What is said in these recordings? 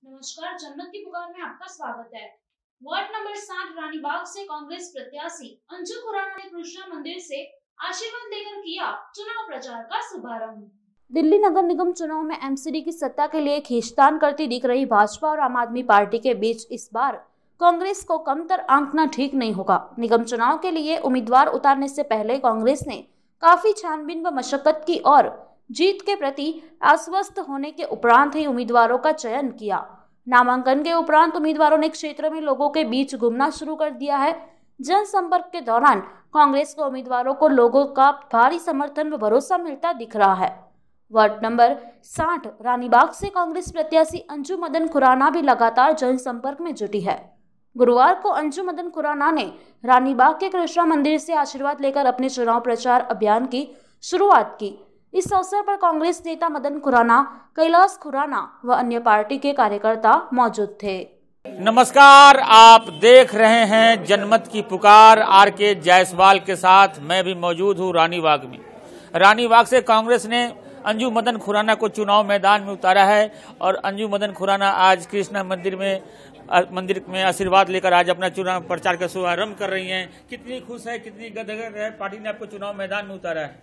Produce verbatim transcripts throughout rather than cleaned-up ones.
नमस्कार, जनमत की पुकार में आपका स्वागत है। वार्ड नंबर सात रानीबाग से कांग्रेस प्रत्याशी अंजू खुराना ने कृष्णा मंदिर से आशीर्वाद लेकर किया चुनाव प्रचार का शुभारंभ। दिल्ली नगर निगम चुनाव में एमसीडी की सत्ता के लिए खींचतान करती दिख रही भाजपा और आम आदमी पार्टी के बीच इस बार कांग्रेस को कमतर आंकना ठीक नहीं होगा। निगम चुनाव के लिए उम्मीदवार उतारने से पहले कांग्रेस ने काफी छानबीन व मशक्कत की और जीत के प्रति आश्वस्त होने के उपरांत ही उम्मीदवारों का चयन किया। नामांकन के उपरांत उम्मीदवारों ने क्षेत्र में लोगों के बीच घूमना शुरू कर दिया है। जनसंपर्क के दौरान कांग्रेस के उम्मीदवारों को लोगों का भारी समर्थन व भरोसा मिलता दिख रहा है। वार्ड नंबर साठ रानीबाग से कांग्रेस प्रत्याशी अंजू मदन खुराना भी लगातार जनसंपर्क में जुटी है। गुरुवार को अंजू मदन खुराना ने रानीबाग के कृष्णा मंदिर से आशीर्वाद लेकर अपने चुनाव प्रचार अभियान की शुरुआत की। इस अवसर पर कांग्रेस नेता मदन खुराना, कैलाश खुराना व अन्य पार्टी के कार्यकर्ता मौजूद थे। नमस्कार, आप देख रहे हैं जनमत की पुकार आर के जायसवाल के साथ। मैं भी मौजूद हूं रानीबाग में। रानीबाग से कांग्रेस ने अंजू मदन खुराना को चुनाव मैदान में उतारा है और अंजू मदन खुराना आज कृष्णा मंदिर में मंदिर में आशीर्वाद लेकर आज अपना चुनाव प्रचार का शुभारंभ कर रही हैं। कितनी खुश है, कितनी गदगद है, पार्टी ने आपको चुनाव मैदान में उतारा है।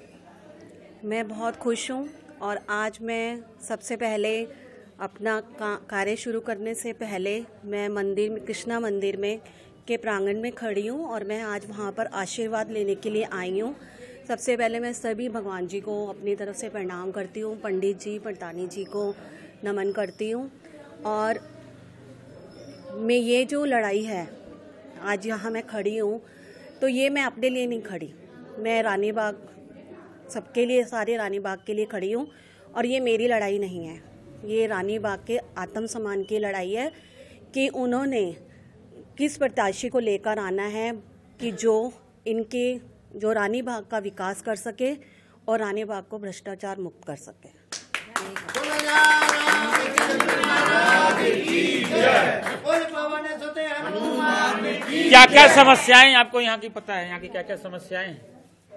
मैं बहुत खुश हूँ और आज मैं सबसे पहले अपना कार्य शुरू करने से पहले मैं मंदिर में कृष्णा मंदिर में के प्रांगण में खड़ी हूँ और मैं आज वहाँ पर आशीर्वाद लेने के लिए आई हूँ। सबसे पहले मैं सभी भगवान जी को अपनी तरफ से प्रणाम करती हूँ, पंडित जी पड़तानी जी को नमन करती हूँ। और मैं ये जो लड़ाई है आज यहाँ मैं खड़ी हूँ तो ये मैं अपने लिए नहीं खड़ी, मैं रानीबाग सबके लिए, सारे रानीबाग के लिए खड़ी हूँ। और ये मेरी लड़ाई नहीं है, ये रानीबाग के आत्मसम्मान की लड़ाई है कि उन्होंने किस प्रत्याशी को लेकर आना है कि जो इनके जो रानीबाग का विकास कर सके और रानीबाग को भ्रष्टाचार मुक्त कर सके। क्या क्या समस्याएं आपको यहाँ की पता है? यहाँ की क्या क्या समस्याएं हैं?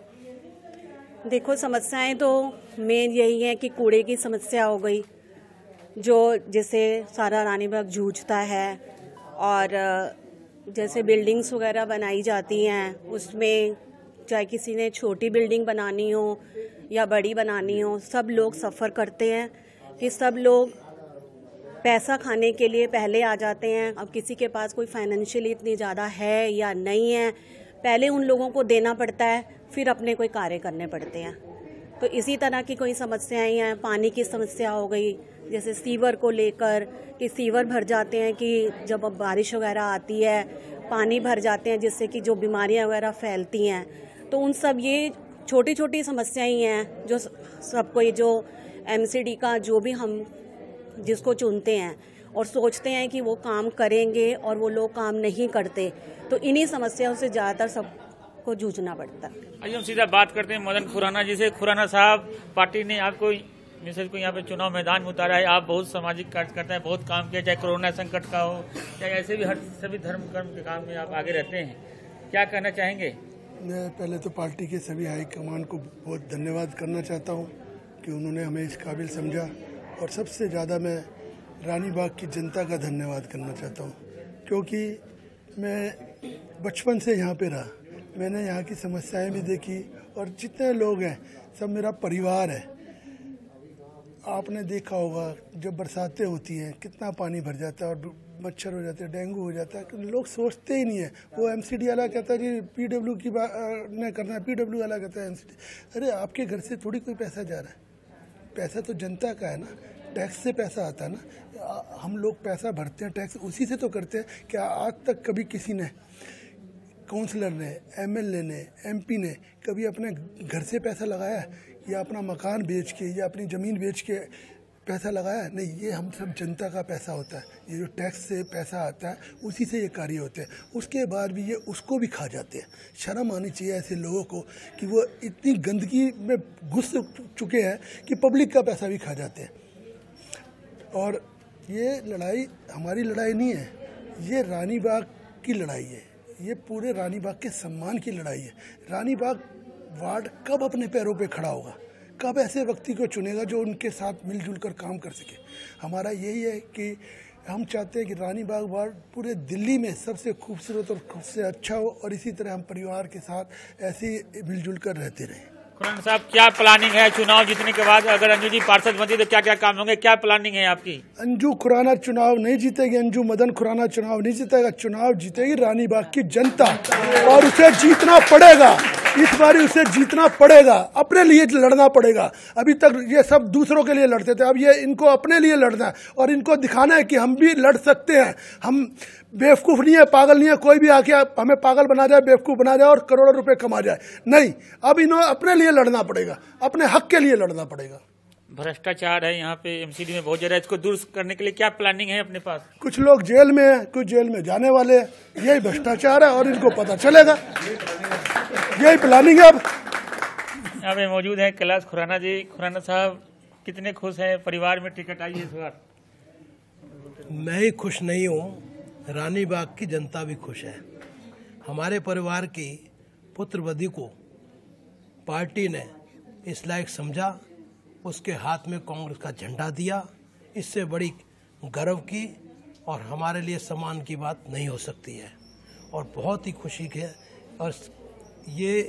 देखो, समस्याएं तो मेन यही है कि कूड़े की समस्या हो गई, जो जैसे सारा रानीबाग जूझता है। और जैसे बिल्डिंग्स वगैरह बनाई जाती हैं उसमें चाहे किसी ने छोटी बिल्डिंग बनानी हो या बड़ी बनानी हो, सब लोग सफ़र करते हैं कि सब लोग पैसा खाने के लिए पहले आ जाते हैं। अब किसी के पास कोई फाइनेंशियली इतनी ज़्यादा है या नहीं है, पहले उन लोगों को देना पड़ता है, फिर अपने कोई कार्य करने पड़ते हैं। तो इसी तरह की कोई समस्याएं हैं। पानी की समस्या हो गई, जैसे सीवर को लेकर कि सीवर भर जाते हैं कि जब बारिश वगैरह आती है पानी भर जाते हैं जिससे कि जो बीमारियां वगैरह फैलती हैं। तो उन सब ये छोटी छोटी समस्याएं हैं जो सबको, ये जो एमसीडी का जो भी हम जिसको चुनते हैं और सोचते हैं कि वो काम करेंगे और वो लोग काम नहीं करते, तो इन्हीं समस्याओं से ज़्यादातर सब को जूझना पड़ता है। आइए हम सीधा बात करते हैं मदन खुराना जी से। खुराना साहब, पार्टी ने आपको मिसेज को यहाँ पे चुनाव मैदान में उतारा है। आप बहुत सामाजिक कार्य करते हैं, बहुत काम किया, चाहे कोरोना संकट का हो, चाहे ऐसे भी हर सभी धर्म कर्म के काम में आप आगे रहते हैं। क्या कहना चाहेंगे? मैं पहले तो पार्टी के सभी हाईकमान को बहुत धन्यवाद करना चाहता हूँ कि उन्होंने हमें इस काबिल समझा। और सबसे ज़्यादा मैं रानीबाग की जनता का धन्यवाद करना चाहता हूँ, क्योंकि मैं बचपन से यहाँ पे रहा, मैंने यहाँ की समस्याएं भी देखी और जितने लोग हैं सब मेरा परिवार है। आपने देखा होगा जब बरसातें होती हैं कितना पानी भर जाता है और मच्छर हो जाते हैं, डेंगू हो जाता है। लोग सोचते ही नहीं है। वो एमसीडी वाला कहता है कि पीडब्ल्यू की बात न करना है, पीडब्ल्यू वाला कहता है एमसीडी। अरे आपके घर से थोड़ी कोई पैसा जा रहा है, पैसा तो जनता का है ना, टैक्स से पैसा आता है ना। हम लोग पैसा भरते हैं, टैक्स उसी से तो करते हैं। क्या आज तक कभी किसी ने, काउंसलर ने, एमएलए ने, एमपी ने कभी अपने घर से पैसा लगाया या अपना मकान बेच के या अपनी ज़मीन बेच के पैसा लगाया? नहीं, ये हम सब जनता का पैसा होता है। ये जो टैक्स से पैसा आता है उसी से ये कार्य होते हैं। उसके बाद भी ये उसको भी खा जाते हैं। शर्म आनी चाहिए ऐसे लोगों को कि वो इतनी गंदगी में घुस चुके हैं कि पब्लिक का पैसा भी खा जाते हैं। और ये लड़ाई हमारी लड़ाई नहीं है, ये रानीबाग की लड़ाई है, ये पूरे रानीबाग के सम्मान की लड़ाई है। रानीबाग वार्ड कब अपने पैरों पे खड़ा होगा, कब ऐसे व्यक्ति को चुनेगा जो उनके साथ मिलजुल कर काम कर सके। हमारा यही है कि हम चाहते हैं कि रानी बाग वार्ड पूरे दिल्ली में सबसे खूबसूरत और सबसे अच्छा हो और इसी तरह हम परिवार के साथ ऐसे ही मिलजुल कर रहते रहें। खुराना साहब, क्या प्लानिंग है चुनाव जीतने के बाद? अगर अंजू जी पार्षद बनती तो क्या क्या काम होंगे, क्या प्लानिंग है आपकी? अंजू खुराना चुनाव नहीं जीतेगी, अंजू मदन खुराना चुनाव नहीं जीतेगा, चुनाव जीतेगी रानी बाग की जनता और उसे जीतना पड़ेगा। इस बार उसे जीतना पड़ेगा, अपने लिए लड़ना पड़ेगा। अभी तक ये सब दूसरों के लिए लड़ते थे, अब ये इनको अपने लिए लड़ना है और इनको दिखाना है कि हम भी लड़ सकते हैं। हम बेवकूफ़ नहीं है, पागल नहीं है, कोई भी आके हमें पागल बना जाए, बेवकूफ़ बना जाए और करोड़ों रुपए कमा जाए, नहीं। अब इन्होंने अपने लिए लड़ना पड़ेगा, अपने हक के लिए लड़ना पड़ेगा। भ्रष्टाचार है यहाँ पे एमसीडी में बहुत ज्यादा, इसको दूर करने के लिए क्या प्लानिंग है अपने पास? कुछ लोग जेल में हैं, कुछ जेल में जाने वाले हैं, यही भ्रष्टाचार है और इनको पता चलेगा, यही प्लानिंग है। अब यहाँ पे मौजूद है कैलाश खुराना जी। खुराना साहब, कितने खुश हैं परिवार में टिकट आई है इस बार? मैं ही खुश नहीं हूँ, रानी बाग की जनता भी खुश है। हमारे परिवार की पुत्रवधू को पार्टी ने इस लायक समझा, उसके हाथ में कांग्रेस का झंडा दिया, इससे बड़ी गर्व की और हमारे लिए सम्मान की बात नहीं हो सकती है और बहुत ही खुशी है। और ये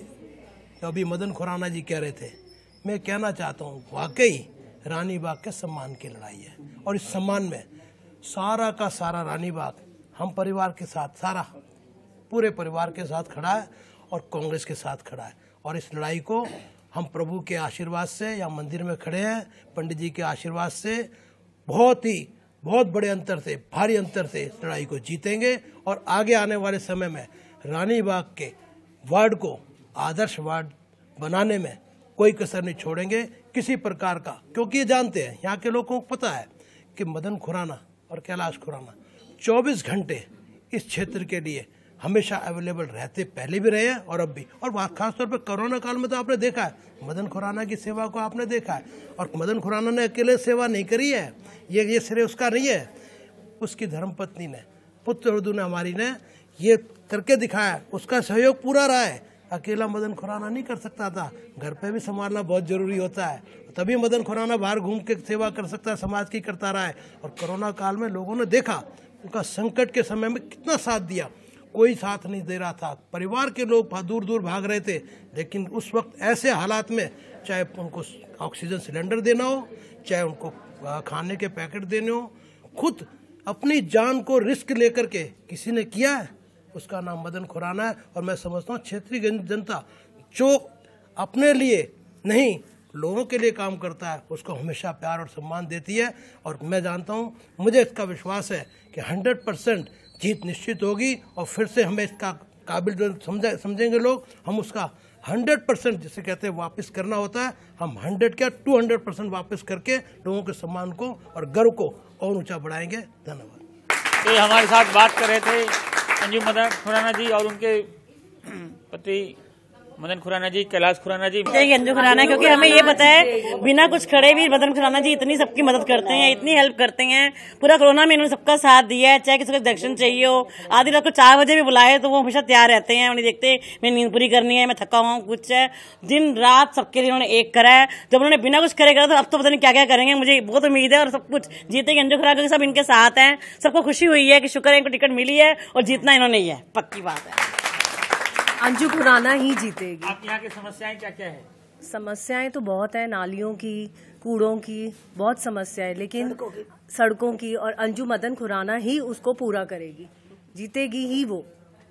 अभी मदन खुराना जी कह रहे थे, मैं कहना चाहता हूँ वाकई रानी बाग के सम्मान की लड़ाई है और इस सम्मान में सारा का सारा रानी बाग हम परिवार के साथ, सारा पूरे परिवार के साथ खड़ा है और कांग्रेस के साथ खड़ा है और इस लड़ाई को हम प्रभु के आशीर्वाद से या मंदिर में खड़े हैं, पंडित जी के आशीर्वाद से बहुत ही बहुत बड़े अंतर से, भारी अंतर से इस लड़ाई को जीतेंगे और आगे आने वाले समय में रानी बाग के वार्ड को आदर्श वार्ड बनाने में कोई कसर नहीं छोड़ेंगे किसी प्रकार का, क्योंकि ये जानते हैं, यहाँ के लोगों को पता है कि मदन खुराना और कैलाश खुराना चौबीस घंटे इस क्षेत्र के लिए हमेशा अवेलेबल रहते, पहले भी रहे हैं और अब भी। और बात खासतौर पर कोरोना काल में तो आपने देखा है मदन खुराना की सेवा को आपने देखा है और मदन खुराना ने अकेले सेवा नहीं करी है, ये ये श्रेय उसका नहीं है, उसकी धर्मपत्नी ने, पुत्रवधू ने, हमारी ने ये करके दिखाया, उसका सहयोग पूरा रहा है। अकेला मदन खुराना नहीं कर सकता था, घर पे भी संभालना बहुत जरूरी होता है, तभी मदन खुराना बाहर घूम के सेवा कर सकता है, समाज की करता रहा है। और कोरोना काल में लोगों ने देखा उनका संकट के समय में कितना साथ दिया, कोई साथ नहीं दे रहा था, परिवार के लोग दूर दूर भाग रहे थे, लेकिन उस वक्त ऐसे हालात में चाहे उनको ऑक्सीजन सिलेंडर देना हो, चाहे उनको खाने के पैकेट देने हो, खुद अपनी जान को रिस्क लेकर के किसी ने किया है, उसका नाम मदन खुराना है। और मैं समझता हूँ क्षेत्रीय जनता जो अपने लिए नहीं लोगों के लिए काम करता है उसको हमेशा प्यार और सम्मान देती है। और मैं जानता हूँ, मुझे इसका विश्वास है कि हंड्रेड परसेंट जीत निश्चित होगी और फिर से हमें इसका काबिल जो समझे समझेंगे लोग, हम उसका हंड्रेड परसेंट जिसे कहते हैं वापस करना होता है, हम हंड्रेड क्या टू हंड्रेड परसेंट वापस करके लोगों के सम्मान को और गर्व को और ऊंचा बढ़ाएंगे। धन्यवाद। तो हमारे साथ बात कर रहे थे अंजू मदन खुराना जी और उनके पति मदन खुराना जी, कैलाश खुराना जी। अंजू खुराना, क्योंकि हमें ये पता है बिना कुछ खड़े भी मदन खुराना जी इतनी सबकी मदद करते हैं, इतनी हेल्प करते हैं। पूरा कोरोना में इन्होंने सबका साथ दिया है, चाहे किसी को दर्शन चाहिए हो, आधी रात को चार बजे भी बुलाए तो वो हमेशा तैयार रहते हैं। उन्हें देखते मैं नींद पूरी करनी है, मैं थका हुआ हूँ, कुछ है, दिन रात सबके लिए उन्होंने एक करा है। जब उन्होंने बिना कुछ करे करा तो अब तो पता नहीं क्या क्या करेंगे, मुझे बहुत उम्मीद है और सब कुछ जीतेंगे अंजू खुराना, सब इनके साथ हैं। सबको खुशी हुई है कि शुक्र है इनको टिकट मिली है और जीतना इन्होंने ही है, पक्की बात है। अंजू खुराना ही जीतेगी। आप यहाँ की समस्याएं क्या क्या है? समस्याएं तो बहुत है, नालियों की, कूड़ों की बहुत समस्या है, लेकिन सड़कों की, सड़कों की और अंजू मदन खुराना ही उसको पूरा करेगी, जीतेगी ही वो।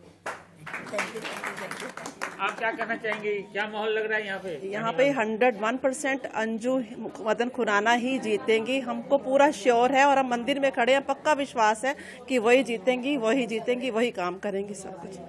आप क्या करना चाहेंगे, क्या माहौल लग रहा है यहाँ पे? यहाँ पे hundred one percent Anju Madan Khurana ही जीतेंगी, हमको पूरा श्योर है और हम मंदिर में खड़े हैं, पक्का विश्वास है कि वही जीतेंगी, वही जीतेंगी, वही काम करेंगी सब कुछ।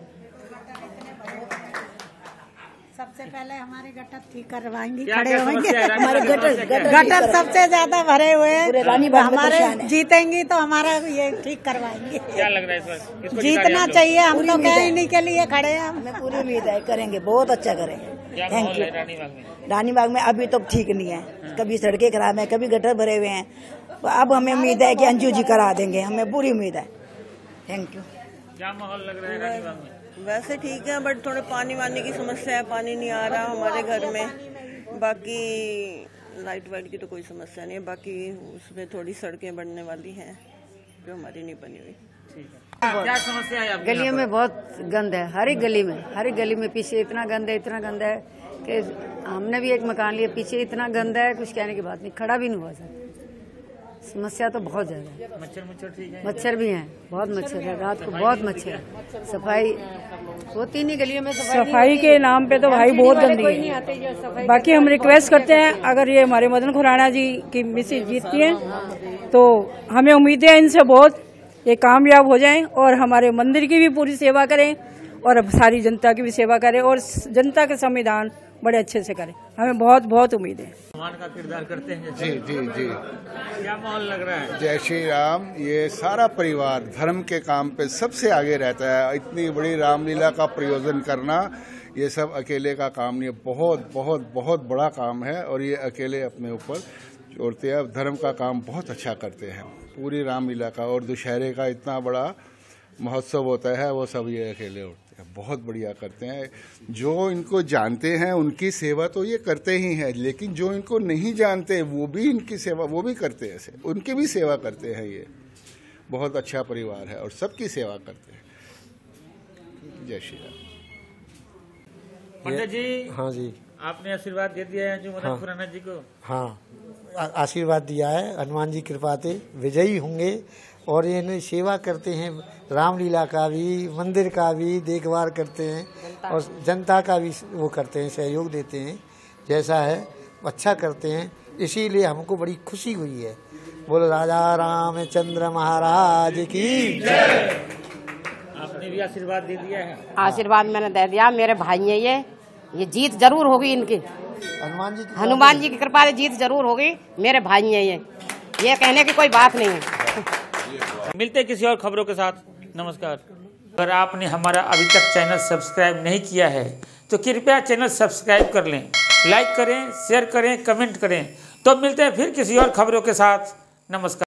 सबसे पहले हमारे गटर ठीक करवाएंगे, क्या खड़े क्या होंगे। समस्या है? हमारे रानी बाग गटर समस्या क्या है? गटर सबसे ज्यादा भरे हुए हैं, रानी बाग में हमारे परेशान है। जीतेंगी तो हमारा ये ठीक करवाएंगे। क्या लग रहा है इस बार? किसको जीतना जिताएं आप लोग? चाहिए, हम तो कहीं इन्हीं के लिए खड़े हैं। हमें पूरी उम्मीद है करेंगे, बहुत अच्छा करेंगे। क्या थैंक माहौल यू। है रानी बाग में? रानी बाग में अभी तो ठीक नहीं है, कभी सड़कें खराब है, कभी गटर भरे हुए हैं, तो अब हमें उम्मीद है कि अंजू जी करा देंगे, हमें पूरी उम्मीद है। Thank you. क्या माहौल लग रहा है रानी बाग में? वैसे ठीक है, बट थोड़े पानी वानी की समस्या है, पानी नहीं आ रहा हमारे घर में, बाकी लाइट वाइट की तो कोई समस्या नहीं है, बाकी उसमें थोड़ी सड़कें बनने वाली हैं जो हमारी नहीं बनी हुई। क्या समस्या है आपकी? गलियों में बहुत गंद है, हर एक गली में, हर एक गली में पीछे इतना गंद है, इतना गंद है कि हमने भी एक मकान लिया, पीछे इतना गंद है कुछ कहने की बात नहीं, खड़ा भी नहीं हुआ सर। समस्या तो बहुत ज्यादा है। मच्छर मच्छर ठीक है? मच्छर भी हैं, बहुत मच्छर है, रात को बहुत मच्छर है। सफाई होती नहीं गलियों में, सफाई के नाम पे तो भाई बहुत गंदी है। बाकी हम रिक्वेस्ट करते हैं, अगर ये हमारे मदन खुराना जी की मिसेज जीतती हैं तो हमें उम्मीद है इनसे बहुत ये कामयाब हो जाएं और हमारे मंदिर की भी पूरी सेवा करें और अब सारी जनता की भी सेवा करें और जनता के संविधान बड़े अच्छे से करें। हमें बहुत बहुत उम्मीद है। भगवान का किरदार करते हैं जैसे। जी जी जी। क्या माहौल लग रहा है? जय श्री राम। ये सारा परिवार धर्म के काम पे सबसे आगे रहता है। इतनी बड़ी रामलीला का प्रयोजन करना ये सब अकेले का काम नहीं है, बहुत बहुत बहुत बड़ा काम है और ये अकेले अपने ऊपर छोड़ते हैं। धर्म का काम बहुत अच्छा करते हैं, पूरी रामलीला का और दशहरे का इतना बड़ा महोत्सव होता है वो सब ये अकेले उठते हैं, बहुत बढ़िया करते हैं। जो इनको जानते हैं उनकी सेवा तो ये करते ही हैं, लेकिन जो इनको नहीं जानते वो भी इनकी सेवा वो भी करते हैं, ऐसे उनकी भी सेवा करते हैं। ये बहुत अच्छा परिवार है और सबकी सेवा करते हैं। जय श्री राम। पंडित जी। हाँ जी। आपने आशीर्वाद दे दिया है जो मदन खुराना जी को? हाँ, आशीर्वाद दिया है, हनुमान जी कृपा से विजयी होंगे और ये सेवा करते हैं, रामलीला का भी, मंदिर का भी देखभाल करते हैं और जनता का भी वो करते हैं, सहयोग देते हैं। जैसा है अच्छा करते हैं, इसीलिए हमको बड़ी खुशी हुई है। बोलो राजा रामचंद्र महाराज की जय। आपने भी आशीर्वाद दे दिया है? आशीर्वाद मैंने दे दिया, मेरे भाई हैं ये ये जीत जरूर होगी इनकी, हनुमान जी हनुमान जी की कृपा से जीत जरूर होगी। मेरे भाई हैं ये ये कहने की कोई बात नहीं है। मिलते किसी और खबरों के साथ। नमस्कार। अगर आपने हमारा अभी तक चैनल सब्सक्राइब नहीं किया है तो कृपया चैनल सब्सक्राइब कर लें, लाइक करें, शेयर करें, कमेंट करें। तो मिलते हैं फिर किसी और खबरों के साथ। नमस्कार।